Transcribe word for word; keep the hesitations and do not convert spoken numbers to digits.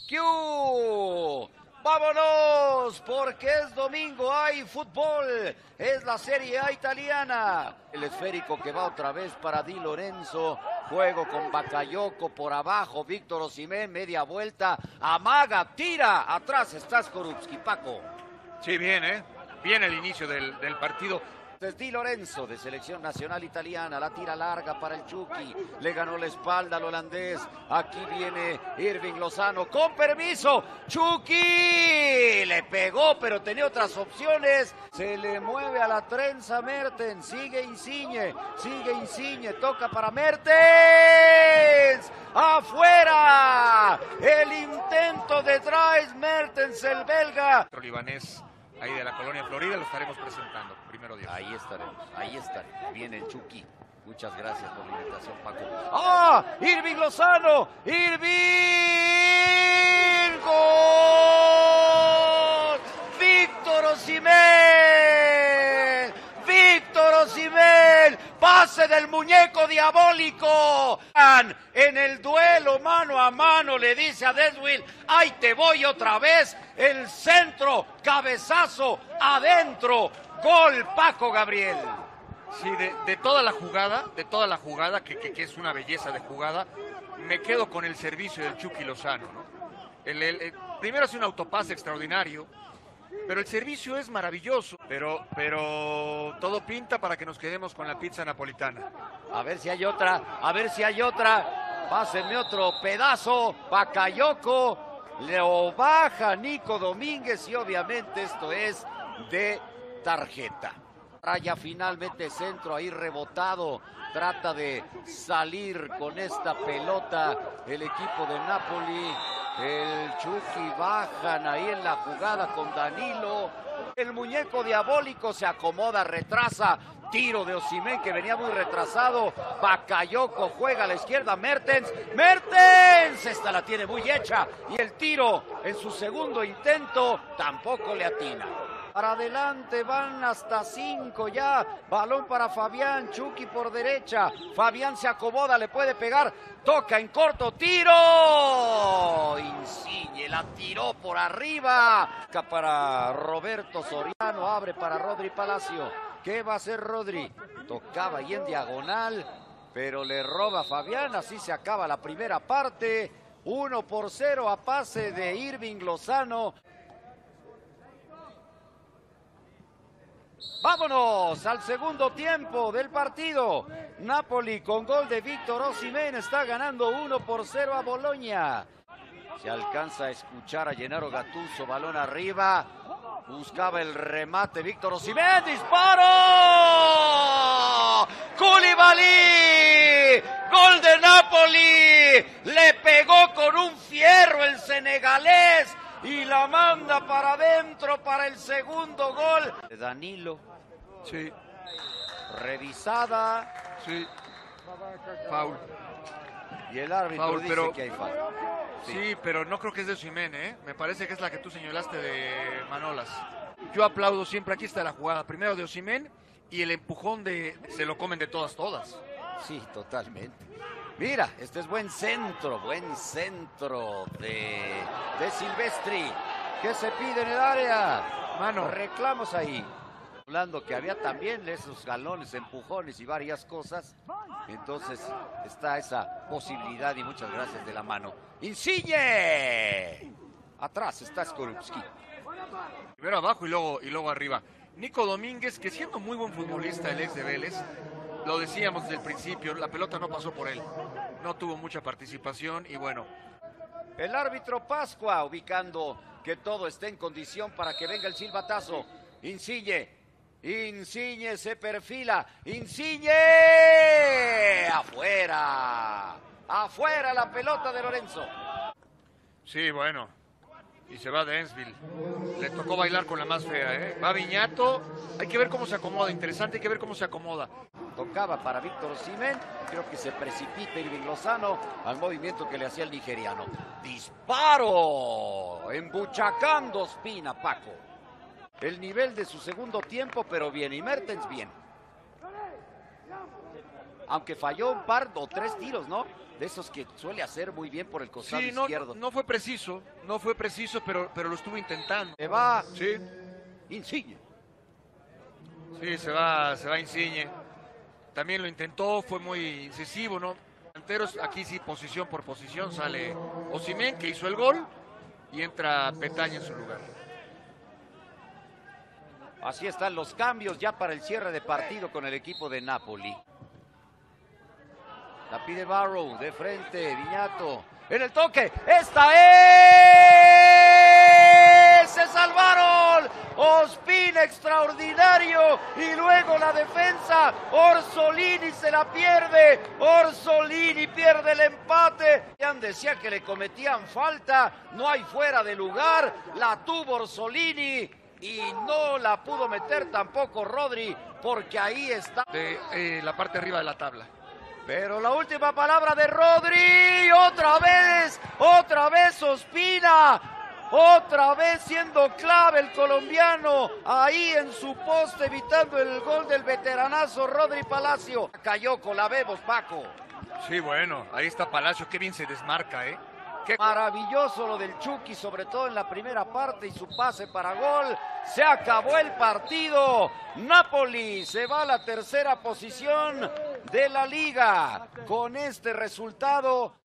¡Q! ¡Vámonos! Porque es domingo, hay fútbol. Es la Serie A italiana. El esférico que va otra vez para Di Lorenzo. Juego con Bakayoko por abajo. Víctor Osimhen, media vuelta. Amaga, tira. Atrás está Skorupski. Paco. Sí, bien, ¿eh? Bien el inicio del, del partido. Es Di Lorenzo, de selección nacional italiana, la tira larga para el Chucky, le ganó la espalda al holandés, aquí viene Irving Lozano, con permiso, Chucky, le pegó pero tenía otras opciones, se le mueve a la trenza Mertens, sigue Insigne, sigue Insigne, toca para Mertens, afuera, el intento de Dries Mertens, el belga. El libanés ahí de la colonia Florida lo estaremos presentando, primero Dios. Ahí estaremos, ahí estaremos. Viene el Chucky. Muchas gracias por la invitación, Paco. ¡Ah! ¡Irving Lozano! ¡Irving! ¡Gol! ¡Víctor Osimhen! ¡Víctor Osimhen! ¡Pase del muñeco diabólico! En el duelo mano a mano le dice a Deswill, ¡ay, te voy otra vez! El centro, cabezazo, adentro, gol Paco Gabriel. Sí, de, de toda la jugada, de toda la jugada, que, que, que es una belleza de jugada, me quedo con el servicio del Chucky Lozano, ¿no? El, el, el, primero hace un autopase extraordinario, pero el servicio es maravilloso, pero, pero todo pinta para que nos quedemos con la pizza napolitana. A ver si hay otra, a ver si hay otra, pásenme otro pedazo, Bakayoko. Lo baja Nico Domínguez y obviamente esto es de tarjeta. Raya finalmente centro ahí rebotado. Trata de salir con esta pelota el equipo de Napoli. El Chucky bajan ahí en la jugada con Danilo. El muñeco diabólico se acomoda, retrasa. Tiro de Osimhen que venía muy retrasado. Bakayoko juega a la izquierda. Mertens. ¡Mertens! Esta la tiene muy hecha. Y el tiro en su segundo intento tampoco le atina. Para adelante van hasta cinco ya. Balón para Fabián. Chucky por derecha. Fabián se acomoda, le puede pegar. Toca en corto. ¡Tiro! Insigne la tiró por arriba. Para Roberto Soriano. Abre para Rodri Palacio. ¿Qué va a hacer Rodri? Tocaba ahí en diagonal, pero le roba Fabián. Así se acaba la primera parte. uno por cero a pase de Irving Lozano. Vámonos al segundo tiempo del partido. Napoli con gol de Víctor Osimhen está ganando uno por cero a Bologna. Se alcanza a escuchar a Gennaro Gattuso, balón arriba. Buscaba el remate Víctor Osimhen, ¡disparo! ¡Koulibaly! ¡Gol de Napoli! Le pegó con un fierro el senegalés y la manda para adentro para el segundo gol. De Danilo. Sí. Revisada. Sí. Foul. Y el árbitro Foul, dice pero... que hay falta. Sí. sí, pero no creo que es de Osimhen, ¿eh? Me parece que es la que tú señalaste de Manolas. Yo aplaudo siempre, aquí está la jugada, primero de Osimhen y el empujón de... Se lo comen de todas, todas. Sí, totalmente. Mira, este es buen centro, buen centro de, de Silvestri. ¿Qué se pide en el área? Mano. Reclamos ahí. Hablando que había también esos galones, empujones y varias cosas. Entonces está esa posibilidad y muchas gracias de la mano. ¡Insigne! Atrás está Skorupski. Primero abajo y luego, y luego arriba. Nico Domínguez, que siendo muy buen futbolista el ex de Vélez, lo decíamos desde el principio, la pelota no pasó por él. No tuvo mucha participación y bueno. El árbitro Pascua ubicando que todo esté en condición para que venga el silbatazo. Insigne. Insigne se perfila. Insigne. Afuera. Afuera la pelota de Lorenzo. Sí, bueno. Y se va Densville. Le tocó bailar con la más fea, ¿eh? Va Viñato. Hay que ver cómo se acomoda. Interesante, hay que ver cómo se acomoda. Tocaba para Víctor Osimhen. Creo que se precipita Irving Lozano al movimiento que le hacía el nigeriano. ¡Disparo! Embuchacando Ospina, Paco. El nivel de su segundo tiempo, pero bien. Y Mertens bien. aunque falló un par o tres tiros, ¿no? De esos que suele hacer muy bien por el costado Sí, no, izquierdo. no fue preciso, no fue preciso, pero, pero lo estuvo intentando. Se va Sí, Insigne. sí, se va, se va Insigne. También lo intentó, fue muy incisivo, ¿no? Delanteros, aquí sí, posición por posición, sale Osimhen, que hizo el gol, y entra Petagna en su lugar. Así están los cambios ya para el cierre de partido con el equipo de Napoli. La pide Barrow, de frente, Viñato, en el toque, ¡esta es! ¡Se salvaron! Ospina extraordinario, y luego la defensa, Orsolini se la pierde, Orsolini pierde el empate. Decía que le cometían falta, no hay fuera de lugar, la tuvo Orsolini, y no la pudo meter tampoco Rodri, porque ahí está. De eh, la parte arriba de la tabla. Pero la última palabra de Rodri, otra vez, otra vez Ospina, otra vez siendo clave el colombiano, ahí en su poste evitando el gol del veteranazo Rodri Palacio. Cayó con la bebos, Paco. Sí, bueno, ahí está Palacio, qué bien se desmarca, ¿eh? Qué... Maravilloso lo del Chucky, sobre todo en la primera parte y su pase para gol. Se acabó el partido. Napoli se va a la tercera posición de la liga con este resultado.